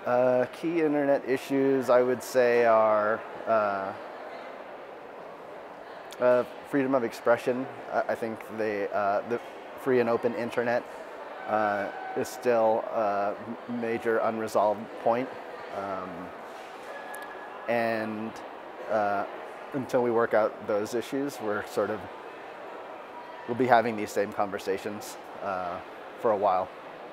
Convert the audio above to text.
Key internet issues, I would say, are freedom of expression. I think the free and open internet is still a major unresolved point. And until we work out those issues, we'll be having these same conversations for a while.